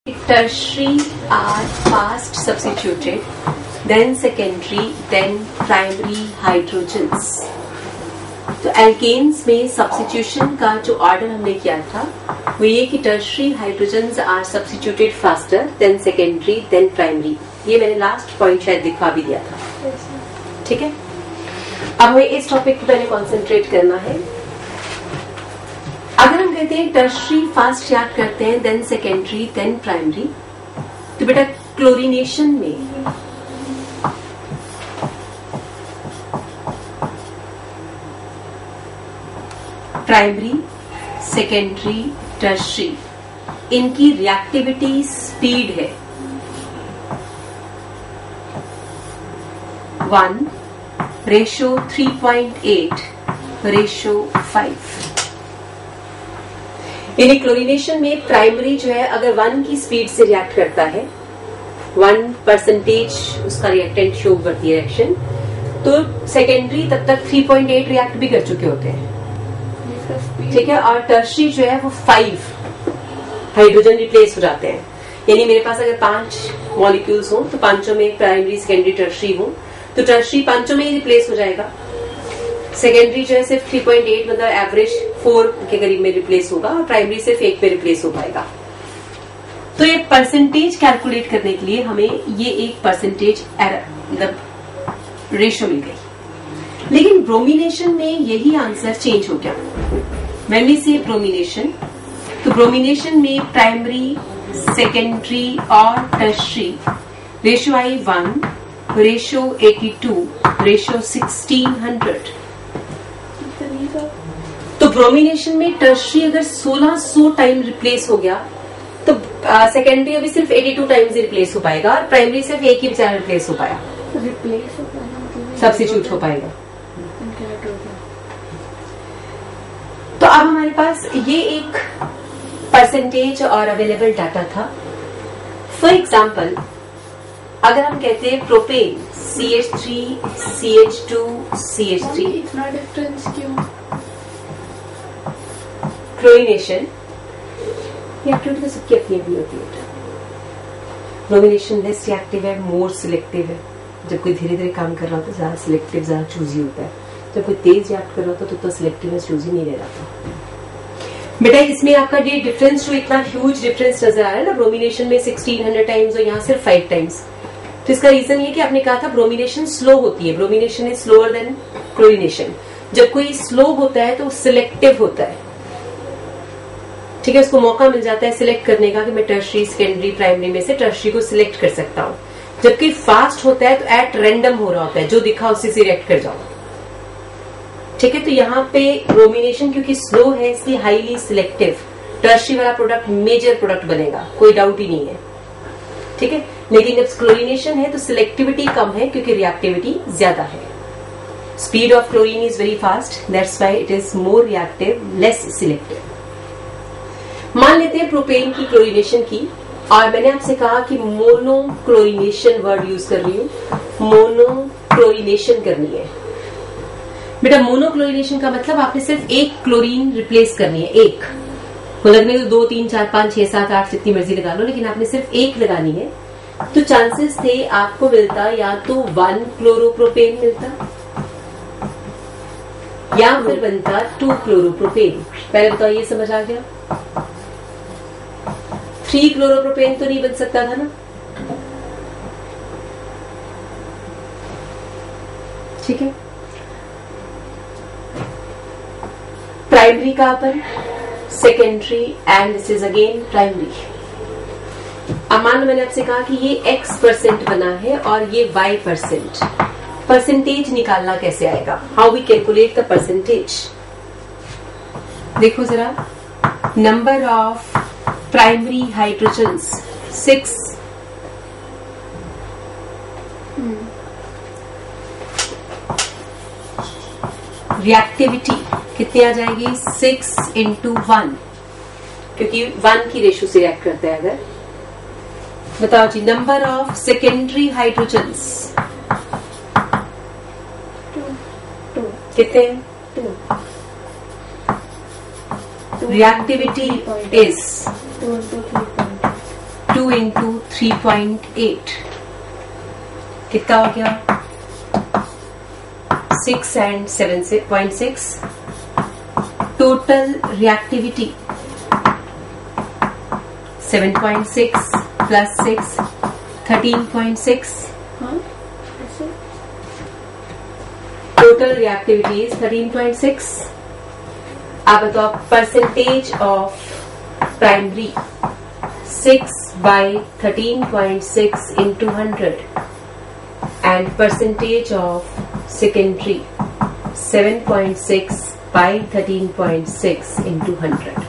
Tertiary are fast substituted, then secondary, then primary hydrogens. तो alkanes में substitution का जो ऑर्डर हमने किया था वो ये कि tertiary hydrogens are substituted faster than secondary than primary. ये मैंने लास्ट पॉइंट शायद दिखा भी दिया था. ठीक है, अब हमें इस टॉपिक पे पहले कॉन्सेंट्रेट करना है. अगर हम कहते हैं टर्शरी फास्ट याद करते हैं देन सेकेंडरी देन प्राइमरी, तो बेटा क्लोरीनेशन में प्राइमरी सेकेंडरी टर्शरी इनकी रिएक्टिविटी स्पीड है 1:3.8:5. यानी क्लोरीनेशन में प्राइमरी जो है अगर 1 की स्पीड से रिएक्ट करता है, 1% उसका रिएक्टेंट शो करती है रिएक्शन, तो सेकेंडरी तब तक 3.8 रिएक्ट भी कर चुके होते हैं. ठीक है, और टर्शरी जो है वो 5 हाइड्रोजन रिप्लेस हो जाते हैं. यानी मेरे पास अगर 5 मॉलिक्यूल्स हो तो पांचों में प्राइमरी सेकेंडरी टर्शरी हो तो टर्शरी पांचों में ही रिप्लेस हो जाएगा. सेकेंडरी जो है सिर्फ 3.8 मतलब एवरेज 4 के करीब में रिप्लेस होगा और प्राइमरी सिर्फ 1 पे रिप्लेस हो पाएगा. तो ये परसेंटेज कैलकुलेट करने के लिए हमें ये एक परसेंटेज एरर मतलब रेशियो मिल गई. लेकिन ब्रोमिनेशन में यही आंसर चेंज हो गया. व्हेन वी से ब्रोमिनेशन, तो ब्रोमिनेशन में प्राइमरी सेकेंडरी और टर्शरी रेशियो आई 1, रेशियो 82, रेशियो 1600. तो ब्रोमिनेशन में टर्शरी अगर 1600 टाइम रिप्लेस हो गया तो सेकेंडरी अभी सिर्फ 82 टाइम्स रिप्लेस हो पाएगा और प्राइमरी सिर्फ एक ही बेचारा रिप्लेस हो पाया, रिप्लेस हो पाएगा, सब्स्टिट्यूट हो पाएगा. तो अब हमारे पास ये एक परसेंटेज और अवेलेबल डाटा था. फॉर एग्जाम्पल अगर हम कहते हैं प्रोपेन CH3 CH2 CH3, इतना डिफरेंस क्यों? क्लोरीनेशन रिएक्टिविटी तो सबकी अपनी अपनी होती है. ब्रोमिनेशन लेस रिएक्टिव है, मोर सिलेक्टिव है. जब कोई धीरे धीरे काम कर रहा होता है ज्यादा सिलेक्टिव ज्यादा चूजी होता है. जब कोई तेज रिएक्ट कर रहा होता तो सिलेक्टिव चूजी नहीं रह रहा. बेटा इसमें आपका ये डिफरेंस जो इतना ह्यूज डिफरेंस नजर आ रहा है ना, ब्रोमिनेशन में 1600 टाइम्स और यहाँ सिर्फ 5 टाइम्स. तो इसका रीजन ये कि आपने कहा था ब्रोमिनेशन स्लो होती है. Bromination is slower than chlorination. जब कोई स्लो होता है तो सिलेक्टिव होता है. ठीक है, उसको मौका मिल जाता है सिलेक्ट करने का कि मैं टर्शरी सेकेंडरी प्राइमरी में से टर्शरी को सिलेक्ट कर सकता हूँ. जबकि फास्ट होता है तो एट रैंडम हो रहा होता है, जो दिखा उसी से रिएक्ट कर जाओ. ठीक है, तो यहाँ पे ब्रोमिनेशन क्योंकि स्लो है इसलिए हाईली सिलेक्टिव टर्शरी वाला प्रोडक्ट मेजर प्रोडक्ट बनेगा, कोई डाउट ही नहीं है. ठीक है, लेकिन जब क्लोरीनेशन है तो सिलेक्टिविटी कम है क्योंकि रिएक्टिविटी ज्यादा है. Speed of chlorine is very fast, that's why it is more reactive less selective. मान लेते हैं प्रोपेन की क्लोरीनेशन की, और मैंने आपसे कहा कि मोनो क्लोरीनेशन वर्ड यूज कर रही हूं. मोनो क्लोरीनेशन करनी है. बेटा मोनो क्लोरीनेशन का मतलब आपने सिर्फ एक क्लोरीन रिप्लेस करनी है. एक को लगने तो 2 3 4 5 6 7 8 जितनी मर्जी लगा लो, लेकिन आपने सिर्फ एक लगानी है. तो चांसेस थे आपको मिलता या तो 1 क्लोरोप्रोपेन मिलता या फिर बनता 2 क्लोरोप्रोपेन. पहले बताओ ये समझ आ गया? 3 क्लोरोप्रोपेन तो नहीं बन सकता था ना. ठीक है, प्राइमरी का अपन secondary and this is again primary. अब मान लो मैंने आपसे कहा कि ये X% बना है और ये Y%. परसेंटेज निकालना कैसे आएगा? How we calculate the percentage? देखो जरा, number of primary hydrogens 6, reactivity कितनी आ जाएगी? 6 × 1 क्योंकि 1 की रेशियो से रिएक्ट करता है. अगर बताओ जी, नंबर ऑफ सेकेंडरी हाइड्रोजन्स कितने हैं? 2. reactivity is 2 2 इंटू 3.8 कितना हो गया? 6 and 7.6. Total reactivity 7.6 plus 6 13.6. हाँ ऐसे टोटल रिएक्टिविटी इज 13.6. आप बताओ percentage of primary 6 by 13.6 into 100 and percentage of secondary 7.6 by 13.6 into 100.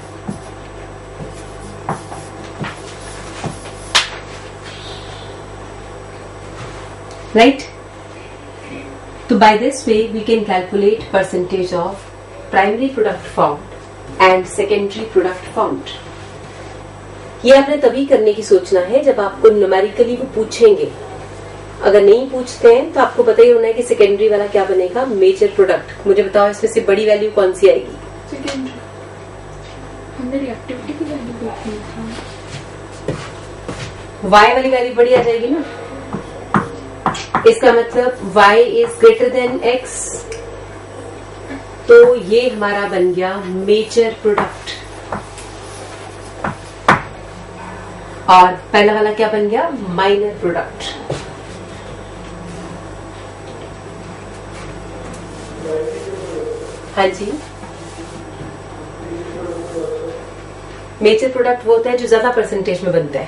Right? So by this way we can calculate percentage of primary product formed and secondary product formed. ये आपने तभी करने की सोचना है जब आपको न्यूमेरिकली वो पूछेंगे. अगर नहीं पूछते हैं तो आपको पता ही होना है कि सेकेंडरी वाला क्या बनेगा, मेजर प्रोडक्ट. मुझे बताओ इसमें से बड़ी वैल्यू कौन सी आएगी? सेकेंडरी. हमने रिएक्टिविटी की वैल्यू देखी थी. y वाली वैल्यू बड़ी आ जाएगी ना. इसका मतलब y is greater than x. तो ये हमारा बन गया मेजर प्रोडक्ट. और पहला वाला क्या बन गया? Minor product. हाँ जी, मेजर प्रोडक्ट वो होता है जो ज्यादा परसेंटेज में बनता है.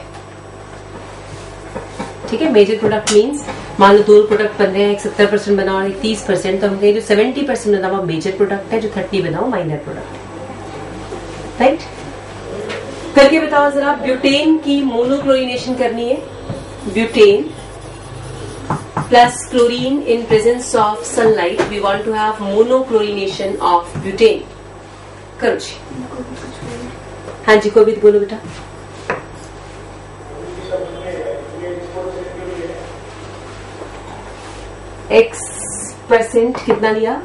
ठीक है, मेजर प्रोडक्ट मींस मान लो 2 प्रोडक्ट बन रहे हैं, एक 70% बना और एक 30%, तो हम कहें जो 70% बना वो मेजर प्रोडक्ट है, जो 30 बना वो माइनर प्रोडक्ट है. राइट? करके बताओ जरा. ब्यूटेन की मोनोक्लोरिनेशन करनी है. Butane plus chlorine in presence of sunlight. We want to have monochlorination of butane. करो जी. हाँ जी, कोई भी बोलो बेटा. X% कितना लिया?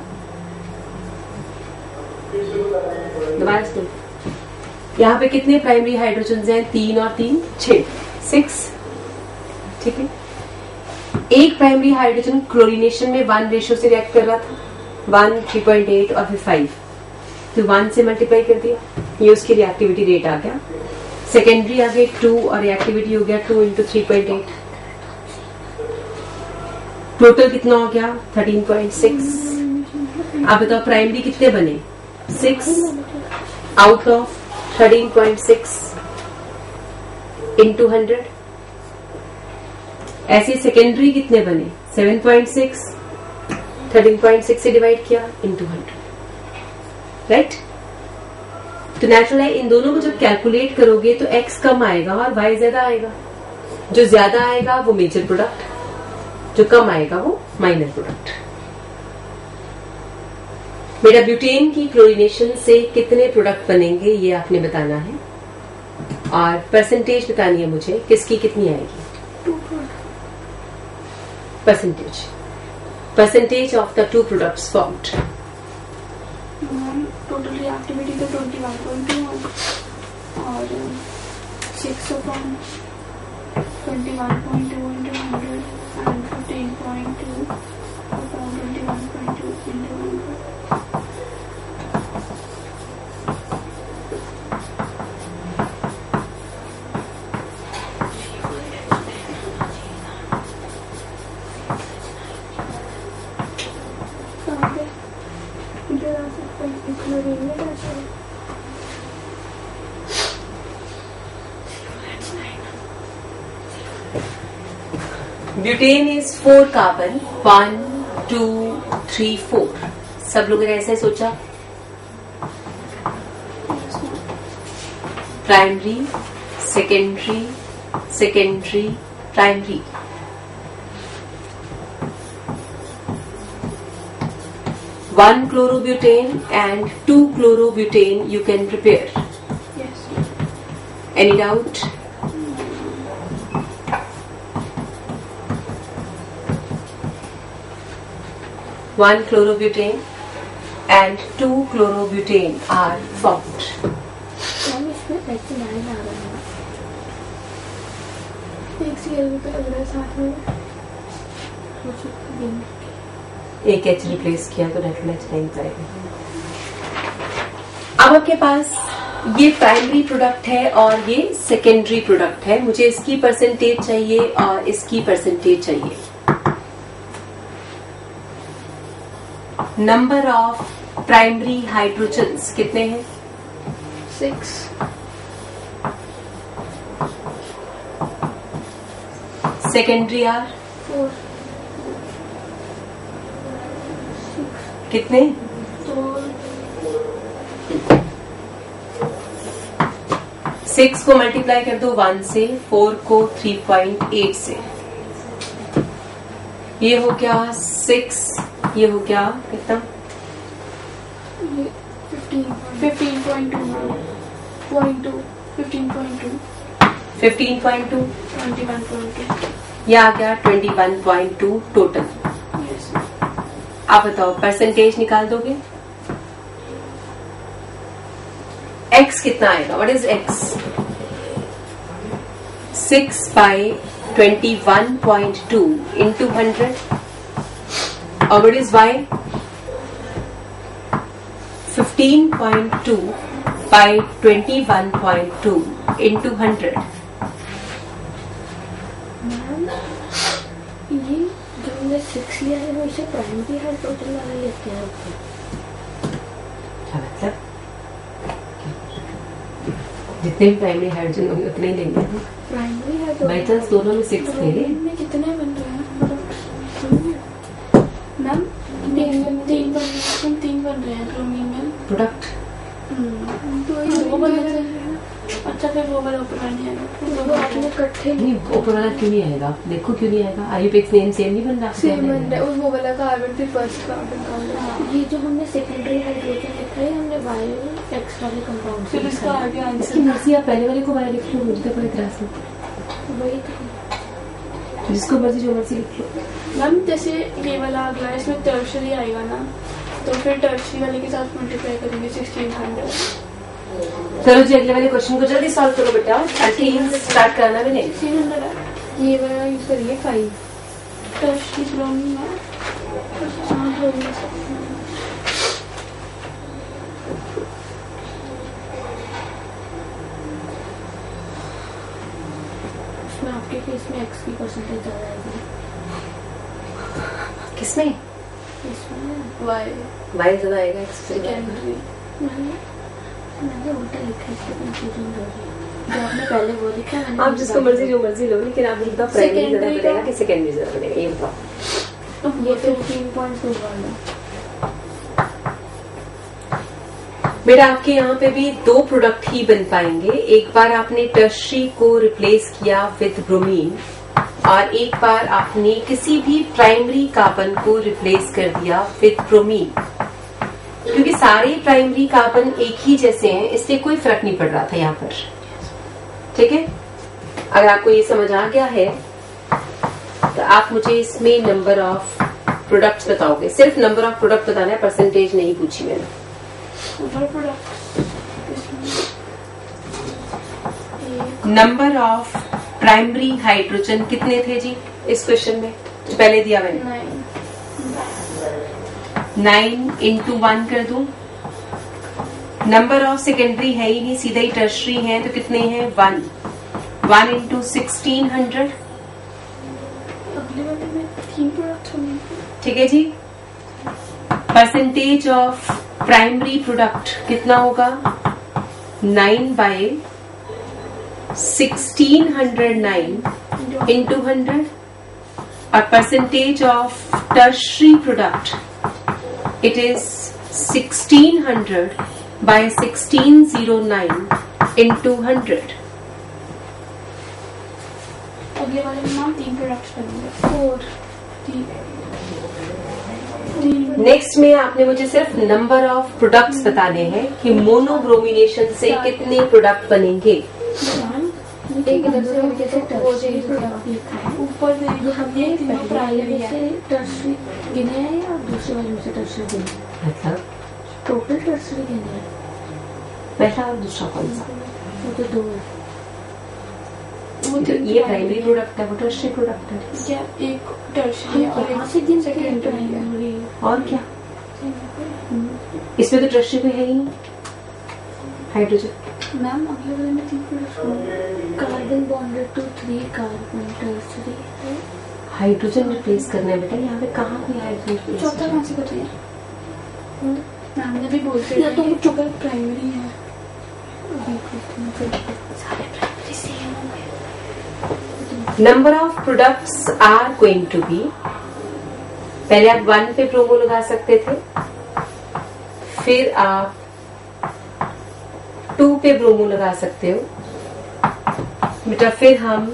दोबारा सुन. यहाँ पे कितने प्राइमरी हाइड्रोजन हैं? 3 और 3 6 6. ठीक है. एक प्राइमरी हाइड्रोजन क्लोरीनेशन में 1 रेशो से रिएक्ट कर रहा था. 1 3.8 और फिर 5. तो 1 से मल्टीप्लाई कर दिया, ये उसकी रिएक्टिविटी रेट आ गया. सेकेंडरी आ गई 2 और रिएक्टिविटी हो गया 2 इंटू 3.8. टोटल कितना हो गया? 13.6. आप बताओ प्राइमरी कितने बने? 6 आउट ऑफ 13.6 इंटू 100. ऐसे सेकेंडरी कितने बने? 7.6 13.6 से डिवाइड किया इंटू 100. राइट? तो नेचुरल है, इन दोनों को जब कैलकुलेट करोगे तो x कम आएगा और y ज्यादा आएगा. जो ज्यादा आएगा वो मेजर प्रोडक्ट, जो कम आएगा वो माइनर प्रोडक्ट. मेरा ब्यूटेन की क्लोरीनेशन से कितने प्रोडक्ट बनेंगे ये आपने बताना है, और परसेंटेज बतानी है मुझे किसकी कितनी आएगी. percentage of the 2 products formed. Total reactivity तो 21.2 और 6 upon 21.2 into 100 and 15.2 upon 21.2 into 100. Butane is 4 carbon 1 2 3 4. सब लोगों ने ऐसा ही सोचा. Primary secondary secondary primary. One chlorobutane and 2 chlorobutane you can prepare. Yes. Any doubt? One chlorobutane and 2 chlorobutane are formed. एक CL पे लग रहा है साथ में एक H रिप्लेस किया तो नेचुरल H नहीं पाएगा। अब आपके पास ये प्राइमरी प्रोडक्ट है और ये सेकेंडरी प्रोडक्ट है। मुझे इसकी परसेंटेज चाहिए और इसकी परसेंटेज चाहिए। नंबर ऑफ प्राइमरी हाइड्रोजन्स कितने हैं? 6 सेकेंडरी आर 4 कितने? 6 को मल्टीप्लाई कर दो 1 से, 4 को 3.8 से। ये हो गया 6, ये हो गया कितना? 15.2 ये आ गया 21.2 टोटल। आप बताओ परसेंटेज निकाल दोगे? x कितना आएगा? What is x? 6/21.2 into 100 और व्हाट इज y? 15.2/21.2 into 100। ये जो हमने 6 लिया है वो इसे प्राइमरी हाइड्रोजन वाला लेते हैं। क्या मतलब? जितने भी प्राइमरी हाइड्रोजन होंगे उतने ही लेंगे। प्राइमरी हाइड्रोजन बाई चांस दोनों में 6 थे। में कितने बन रहे हैं मैम? 3 बन रहे हैं ब्रोमीन में प्रोडक्ट। तो वो बन रहे हैं। अच्छा फिर वो वाला ऊपर नहीं आएगा। वो आपने इकट्ठे नहीं ऊपर वाला क्यों नहीं आएगा? देखो क्यों नहीं आएगा? आयुपेक्स नेम सेम नहीं बन रहा? सेम बन रहा है। वो वाला कार्बन फिर फर्स्ट कार्बन का। ये जो हमने सेकेंडरी हाइड्रोजन लिखा है हमने वाई एक्स वाले कंपाउंड से। फिर इसका आगे आंसर मर्जी आप पहले वाले को वाई लिख लो, मुझे तो कोई इतराज नहीं। वही तो जिसको मर्जी जो मर्जी लिख लो। मैम जैसे ये वाला अगला इसमें टर्शरी आएगा ना, तो फिर टर्शरी वाले के साथ मल्टीप्लाई करेंगे 1600। चलो जी अगले वाले क्वेश्चन को जल्दी सॉल्व करो बेटा। अल्कीन स्टार्ट करना भी नहीं। 1600 है। ये वाला यूज करिए 5 टर्शरी ब्रोमीन है। इसमें आपके केस में एक्स की परसेंटेज ज्यादा आएगी। किसमें? इसमें वाई ज्यादा आएगा। सेकेंडरी मैंने उल्टा लिखा है, इसके कंफ्यूजन हो रही है। जो आपने पहले वो लिखा है आप जिसको मर्जी जो मर्जी लो, लेकिन आप बताओ प्राइमरी ज्यादा बनेगा कि सेकेंडरी ज्यादा बनेगा? ये बताओ। ये 15.2 वाला बेटा आपके यहाँ पे भी 2 प्रोडक्ट ही बन पाएंगे। एक बार आपने टर्शरी को रिप्लेस किया विद ब्रोमीन और एक बार आपने किसी भी प्राइमरी कार्बन को रिप्लेस कर दिया विद ब्रोमीन। क्योंकि सारे प्राइमरी कार्बन एक ही जैसे हैं इसलिए कोई फर्क नहीं पड़ रहा था यहाँ पर। ठीक है, अगर आपको ये समझ आ गया है तो आप मुझे इसमें नंबर ऑफ प्रोडक्ट्स बताओगे। सिर्फ नंबर ऑफ प्रोडक्ट बताना है, परसेंटेज नहीं पूछी मैंने। नंबर ऑफ प्राइमरी हाइड्रोजन कितने थे जी इस क्वेश्चन में? जो पहले दिया मैंने 9 into 1 कर दूं। नंबर ऑफ सेकेंडरी है ही नहीं, सीधा ही टर्शरी है, तो कितने हैं? 1 into 1600। अगले वाले में 3 प्रोडक्ट होंगे। ठीक है जी। परसेंटेज ऑफ प्राइमरी प्रोडक्ट कितना होगा? 9/1609 into 100 और percentage of tertiary product it is 1600/1609 into 100। अगले वाले में नाम 3 प्रोडक्ट्स बनेंगे। 4 नेक्स्ट में आपने मुझे सिर्फ नंबर ऑफ प्रोडक्ट्स बताने हैं कि मोनोब्रोमिनेशन से कितने प्रोडक्ट बनेंगे। एक इधर से जैसे टर्शरी लिखा है ऊपर से जो हमने प्राइमरी से टर्शरी गिने हैं या दूसरे वाले में से टर्शरी गिने? मतलब टोटल टर्शरी गिने हैं पहला और दूसरा कौन सा? वो तो 2 है। ये प्राइमरी प्रोडक्ट है, वो टर्शियरी प्रोडक्ट है। क्या एक टर्शियरी और एक सेकेंडरी है। और क्या इसमें तो टर्शियरी कोई है ही नहीं। हाइड्रोजन मैम अगले वाले में 3 product, carbon bonded to 3 carbon tertiary है। हाइड्रोजन रिप्लेस करना है बेटा, यहाँ पे कहाँ पे हाइड्रोजन? चौथा कहाँ से कर रही है मैम ने भी बोलते हैं तो चुका प्राइमरी है। सारे प्राइमरी सेम होंगे। Number of products are going to be, पहले आप 1 पे प्रोमो लगा सकते थे, फिर आप 2 पे प्रोमो लगा सकते हो बेटा, फिर हम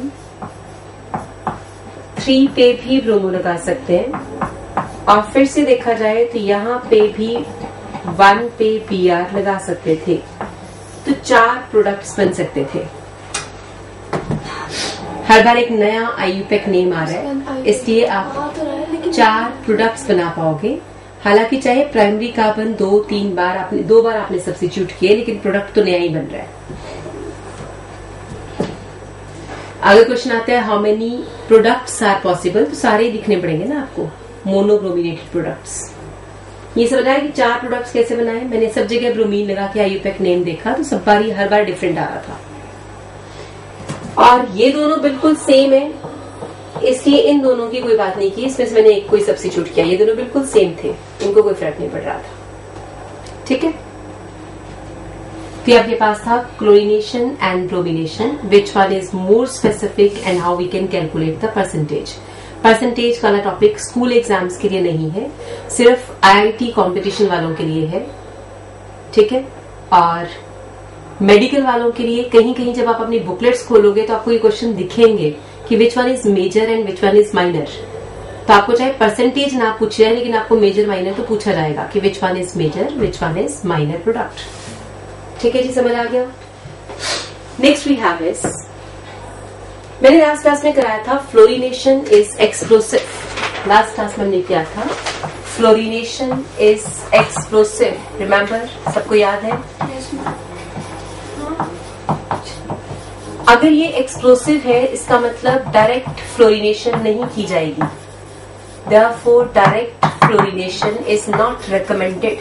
3 पे भी प्रोमो लगा सकते हैं, और फिर से देखा जाए तो यहाँ पे भी 1 पे BR लगा सकते थे, तो 4 प्रोडक्ट्स बन सकते थे। हर बार एक नया आईयूपैक नेम आ रहा है, इसलिए आप 4 प्रोडक्ट्स बना पाओगे। हालांकि चाहे प्राइमरी कार्बन 2-3 बार आपने 2 बार आपने सब्स्टिट्यूट किए, लेकिन प्रोडक्ट तो नया ही बन रहा है। अगर क्वेश्चन आता है how many products are possible, तो सारे दिखने पड़ेंगे ना आपको, मोनोब्रोमिनेटेड प्रोडक्ट्स। ये समझ आया कि 4 प्रोडक्ट्स कैसे बनाए। मैंने सब जगह ब्रोमीन लगा के आईयूपैक नेम देखा, तो सब बार हर बार डिफरेंट आ रहा था। और ये दोनों बिल्कुल सेम है, इसलिए इन दोनों की कोई बात नहीं की, इसमें से मैंने एक कोई सब्स्टिट्यूट किया। ये दोनों बिल्कुल सेम थे, इनको कोई फर्क नहीं पड़ रहा था। ठीक है, तो आपके पास था chlorination and bromination, which one is more specific and how we can calculate the percentage. Percentage वाला टॉपिक स्कूल एग्जाम्स के लिए नहीं है, सिर्फ आईआईटी कंपटीशन वालों के लिए है। ठीक है, और मेडिकल वालों के लिए कहीं कहीं जब आप अपनी बुकलेट्स खोलोगे तो आपको ये क्वेश्चन दिखेंगे कि which one is major and which one is minor. तो आपको चाहे परसेंटेज ना पूछे जाए, लेकिन आपको मेजर माइनर तो पूछा जाएगा कि which one is major, which one is minor product. ठीक है जी, समझ आ गया। नेक्स्ट वी हैव इज, मैंने लास्ट क्लास में कराया था fluorination is explosive. Last class में हमने किया था फ्लोरिनेशन इज एक्सप्लोसिव, रिमेम्बर, सबको याद है? अगर ये एक्सप्लोसिव है, इसका मतलब डायरेक्ट फ्लोरिनेशन नहीं की जाएगी। Therefore, direct fluorination is not recommended.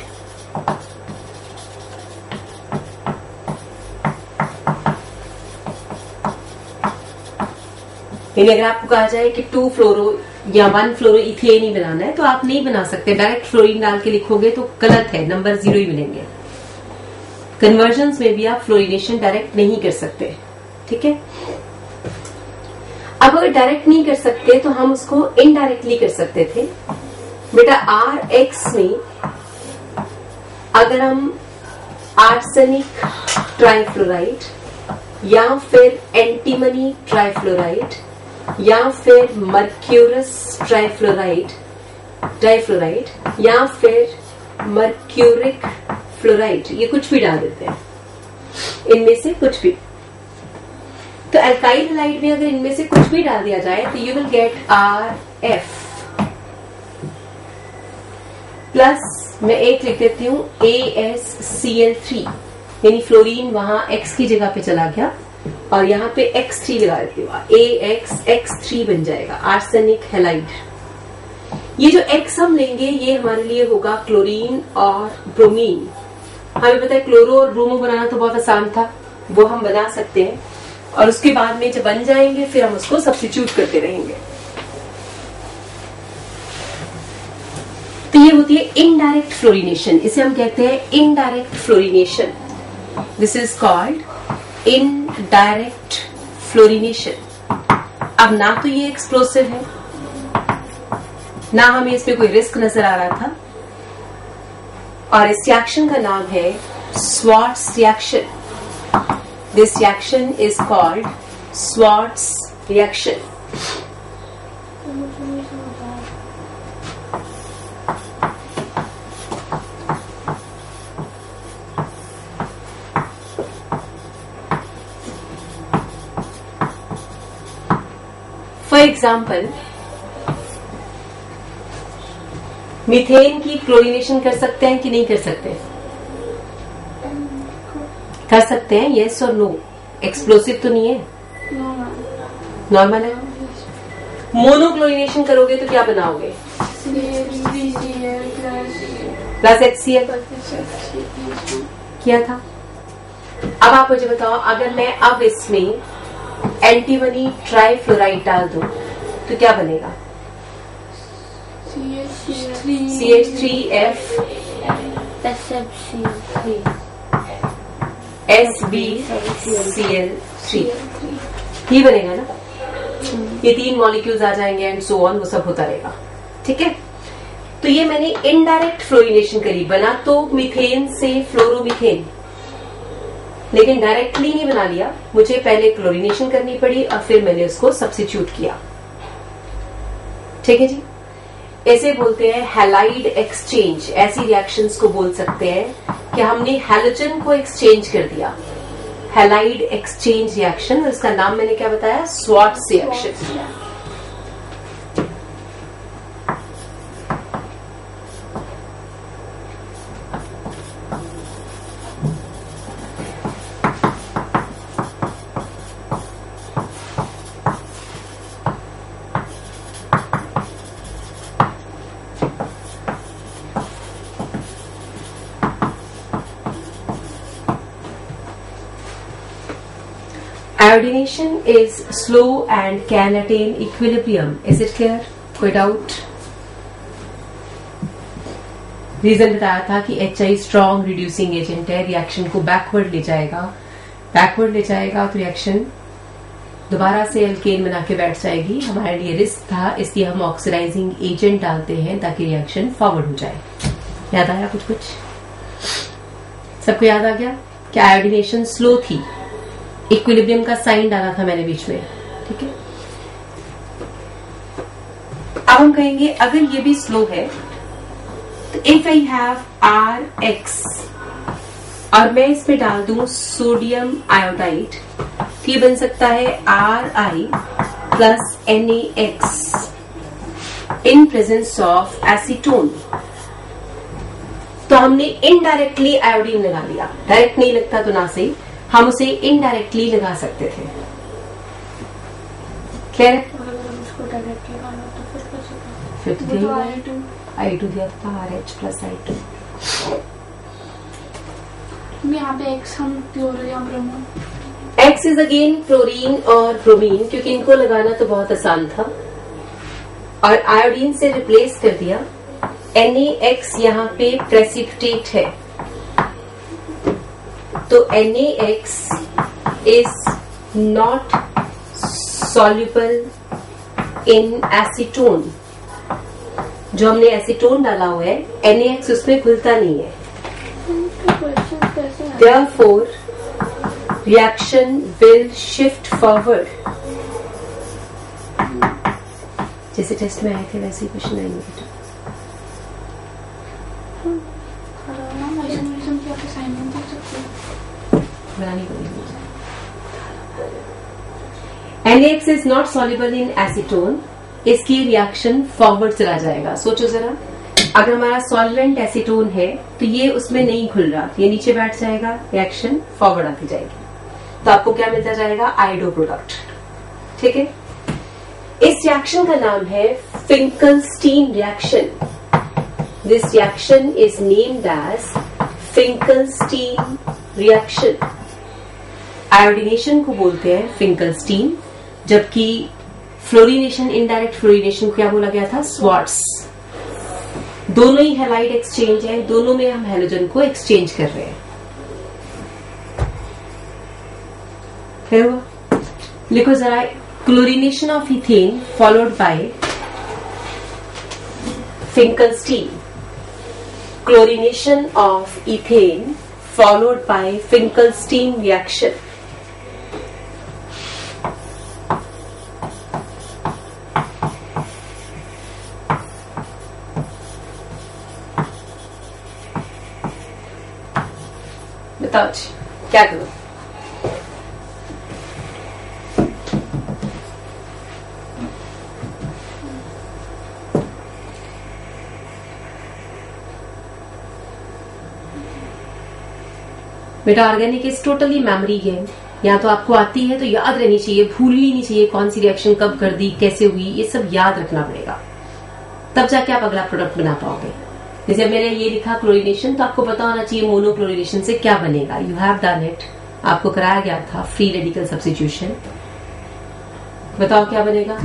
यानी अगर आपको कहा जाए कि 2 फ्लोरो या 1 फ्लोरो इथेन ही बनाना है, तो आप नहीं बना सकते। डायरेक्ट फ्लोरीन डाल के लिखोगे तो गलत है, नंबर 0 ही मिलेंगे। कन्वर्जन्स में भी आप फ्लोरिनेशन डायरेक्ट नहीं कर सकते। ठीक है, अब अगर डायरेक्ट नहीं कर सकते तो हम उसको इनडायरेक्टली कर सकते थे। बेटा RX में अगर हम आर्सेनिक ट्राइफ्लोराइड या फिर एंटीमनी ट्राइफ्लोराइड या फिर मर्क्यूरस ट्राइफ्लोराइड या फिर मर्क्यूरिक फ्लोराइड, ये कुछ भी डाल देते हैं, इनमें से कुछ भी। तो अल्काइल हैलाइड में अगर इनमें से कुछ भी डाल दिया जाए तो you will get RF plus, मैं एक लिख देती हूं AsCl3, यानी फ्लोरीन वहां X की जगह पे चला गया और यहाँ पे X3 लगा देती हूँ, AXX3 बन जाएगा आर्सेनिक हैलाइड। ये जो X हम लेंगे ये हमारे लिए होगा क्लोरीन और ब्रोमीन। हमें पता है क्लोरो और ब्रोमो बनाना तो बहुत आसान था, वो हम बना सकते हैं, और उसके बाद में जब बन जाएंगे फिर हम उसको सब्स्टिट्यूट करते रहेंगे। तो ये होती है इनडायरेक्ट फ्लोरिनेशन, इसे हम कहते हैं indirect fluorination. This is called indirect fluorination. अब ना तो ये एक्सप्लोसिव है, ना हमें इसमें कोई रिस्क नजर आ रहा था, और इस रिएक्शन का नाम है Swarts reaction. This reaction is called Schwarz reaction. For example, methane की क्लोरीनेशन कर सकते हैं कि नहीं कर सकते? कर सकते हैं, यस और नो। एक्सप्लोसिव तो नहीं है। नॉर्मल है। मोनोक्लोरिनेशन करोगे तो क्या बनाओगे? प्लस HCl किया था। अब आप मुझे बताओ, अगर मैं अब इसमें एंटीमनी ट्राइफ्लोराइड डाल दूं तो क्या बनेगा? CH3F SbCl3 ही बनेगा ना। ये 3 मॉलिक्यूल्स आ जाएंगे एंड सो ऑन, वो सब होता रहेगा। ठीक है, तो ये मैंने इनडायरेक्ट फ्लोरिनेशन करी, बना तो मीथेन से फ्लोरोमीथेन, लेकिन डायरेक्टली नहीं बना लिया, मुझे पहले क्लोरिनेशन करनी पड़ी और फिर मैंने उसको सब्स्टिट्यूट किया। ठीक है जी, ऐसे बोलते हैं हैलाइड एक्सचेंज। ऐसी रिएक्शंस को बोल सकते हैं कि हमने हैलोजन को एक्सचेंज कर दिया, हैलाइड एक्सचेंज रिएक्शन। और इसका नाम मैंने क्या बताया? Swarts reaction. Iodination is slow and can attain equilibrium. Is it clear? कोई डाउट? रीजन बताया था कि HI स्ट्रॉन्ग रिड्यूसिंग एजेंट है, रिएक्शन को बैकवर्ड ले जाएगा। बैकवर्ड ले जाएगा तो रिएक्शन दोबारा से एल्केन बना के बैठ जाएगी। हमारे लिए रिस्क था, इसलिए हम ऑक्सीडाइजिंग एजेंट डालते हैं ताकि रिएक्शन फॉरवर्ड हो जाए। याद आया कुछ कुछ? सबको याद आ गया कि आयोडिनेशन स्लो थी, इक्विलिब्रियम का साइन डाला था मैंने बीच में। ठीक है, अब हम कहेंगे अगर ये भी स्लो है तो इफ आई हैव RX और मैं इसमें डाल दूं सोडियम आयोडाइड, तो ये बन सकता है Ri plus NaX in presence of acetone. तो हमने इनडायरेक्टली आयोडीन लगा लिया, डायरेक्ट नहीं लगता तो ना सही, हम उसे इनडायरेक्टली लगा सकते थे। क्लियर? फिर तो I2 दिया था, RH प्लस I2। यहाँ पे X हम chlorine bromine, X is again chlorine और ब्रोमीन, क्योंकि इनको लगाना तो बहुत आसान था और आयोडीन से रिप्लेस कर दिया। NaX यहाँ पे प्रेसिपिटेट है, तो NaX is not soluble in acetone। जो हमने एसीटोन डाला हुआ है, NaX उसमें घुलता नहीं है। Therefore, reaction will shift forward। जैसे टेस्ट में आए थे वैसे क्वेश्चन आएंगे बेटा। NaX is not soluble in acetone, इसकी रिएक्शन फॉरवर्ड चला जाएगा। सोचो जरा, अगर हमारा सॉल्वेंट एसीटोन है तो ये उसमें नहीं घुल रहा, ये नीचे बैठ जाएगा, रिएक्शन फॉरवर्ड आती जाएगी, तो आपको क्या मिलता जाएगा? Iodo product. ठीक है, इस रिएक्शन का नाम है Finkelstein reaction. This reaction is named as Finkelstein reaction. Iodination को बोलते हैं फिंकलस्टीन, जबकि फ्लोरिनेशन, इनडायरेक्ट फ्लोरिनेशन क्या बोला गया था? स्वार्ट्ज। दोनों ही हैलाइड एक्सचेंज है, दोनों में हम हैलोजन को एक्सचेंज कर रहे हैं। फिर हुआ, लिखो जरा, chlorination of ethane followed by Finkelstein. Chlorination of ethane followed by Finkelstein reaction. बताओ क्या करूं? बेटा organic is totally memory game. या तो आपको आती है तो याद रहनी चाहिए, भूलनी नहीं चाहिए कौन सी रिएक्शन कब कर दी, कैसे हुई, ये सब याद रखना पड़ेगा, तब जाके आप अगला प्रोडक्ट बना पाओगे। जैसे मैंने ये लिखा क्लोरीनेशन, तो आपको पता होना चाहिए मोनोक्लोरीनेशन से क्या बनेगा। यू हैव डन इट, आपको कराया गया था फ्री रेडिकल सब्स्टिट्यूशन। बताओ क्या बनेगा।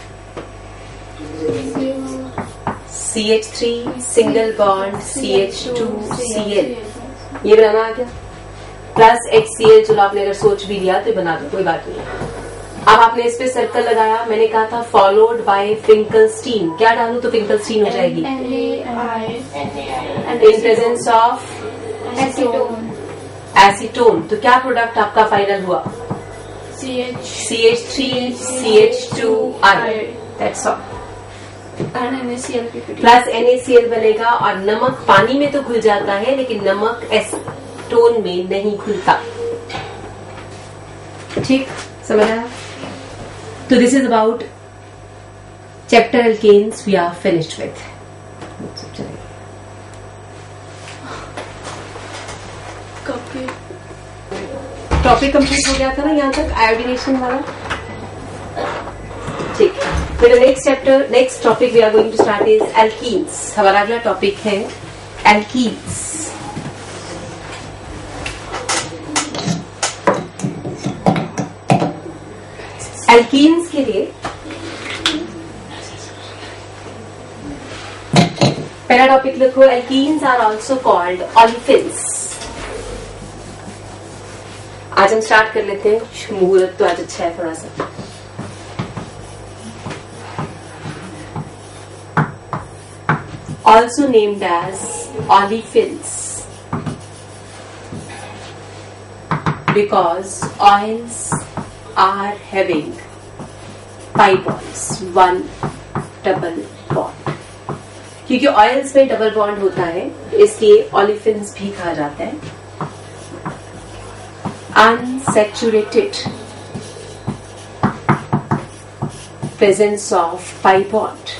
CH3 सिंगल बॉन्ड CH2Cl, ये बनाना आ गया, प्लस HCl। चलो आपने अगर सोच भी लिया तो बना दो, कोई बात नहीं। अब आपने इस पे सर्कल लगाया, मैंने कहा था फॉलोड बाय फिंकलस्टीन। क्या डालूं तो फिंकलस्टीन हो जाएगी, इन प्रेजेंस ऑफ एसीटोन। तो क्या प्रोडक्ट आपका फाइनल हुआ, CH3 CH2I, that's all. Plus NaCl बनेगा, और नमक पानी में तो घुल जाता है लेकिन नमक एसीटोन में नहीं घुलता। ठीक, समझ आया। तो this is about chapter alkanes we are finished with. Topic complete हो गया था ना यहाँ तक, आयोडीनेशन वाला। ठीक, फिर next chapter, next topic we are going to start is alkenes. हमारा अगला टॉपिक है एल्कीन्स। एल्कीन्स के लिए पहला टॉपिक लिखो, alkenes are also called olefins. आज हम स्टार्ट कर लेते हैं, मुहूर्त तो आज अच्छा है थोड़ा सा। Also named as olefins because oils are having pi bonds, one double bond। क्योंकि ऑयल्स में डबल बॉन्ड होता है इसलिए ऑलिफिन्स भी कहा जाता है। Unsaturated presence of pi bond.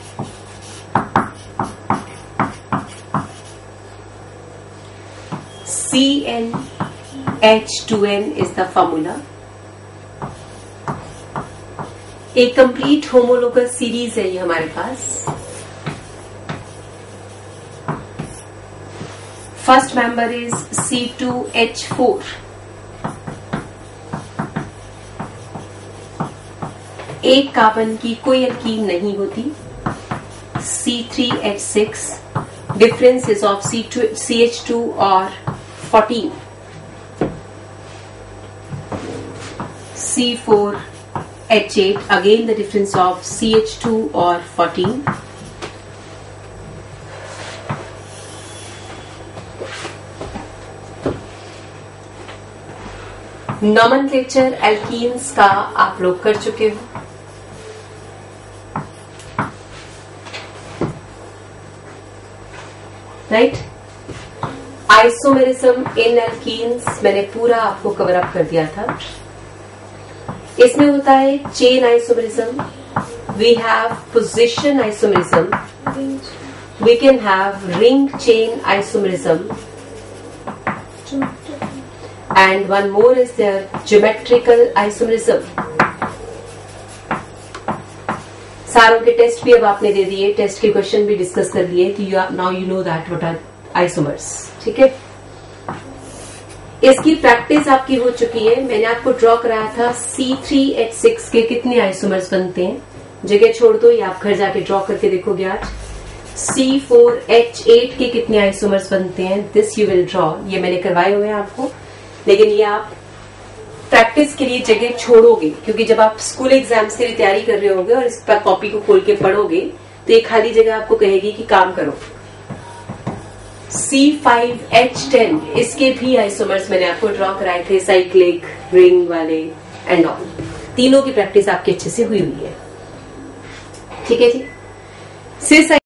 CnH2n is the formula। एक कंप्लीट होमोलोगस सीरीज है ये हमारे पास। First member is C2H4। एक कार्बन की कोई एल्कीन नहीं होती। C3H6, difference is of CH2 और 14। C4H8, again the difference of CH2 or 14. Nomenclature alkenes का आप लोग कर चुके हो। राइट, आइसोमेरिज्म इन एल्कीन्स मैंने पूरा आपको कवर अप कर दिया था। इसमें होता है chain isomerism, we have position isomerism, we can have ring chain isomerism, and one more is there geometrical isomerism. सारों के टेस्ट भी अब आपने दे दिए, टेस्ट के क्वेश्चन भी डिस्कस कर लिए कि now you know that what are isomers. ठीक है, इसकी प्रैक्टिस आपकी हो चुकी है। मैंने आपको ड्रॉ कराया था C3H6 के कितने आइसोमर्स बनते हैं, जगह छोड़ दो, ये आप घर जाके ड्रॉ करके देखोगे आज। C4H8 के कितने आइसोमर्स बनते हैं, दिस यू विल ड्रॉ। ये मैंने करवाए हुए हैं आपको, लेकिन ये आप प्रैक्टिस के लिए जगह छोड़ोगे, क्योंकि जब आप स्कूल एग्जाम्स के लिए तैयारी कर रहे होगे और इस पर कॉपी को खोल के पढ़ोगे तो ये खाली जगह आपको कहेगी कि काम करो। C5H10, इसके भी आइसोमर्स मैंने आपको ड्रॉ कराए थे, साइक्लिक, रिंग वाले एंड ऑल। तीनों की प्रैक्टिस आपकी अच्छे से हुई है। ठीक है जी। सिस